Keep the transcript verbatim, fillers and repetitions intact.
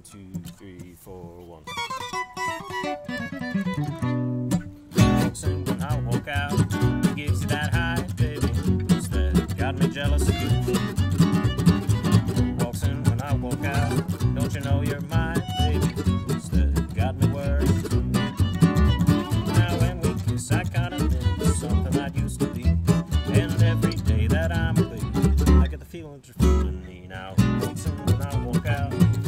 two, three, four, one. Waltzing when I walk out, it gives you that high, baby. It's that got me jealous of you. Waltzing when I walk out, don't you know you're mine, baby? It's that got me worried. Now when we kiss, I kinda miss something I used to be. And every day that I'm away, I get the feeling that you're feeling me now. Waltzing when I walk out.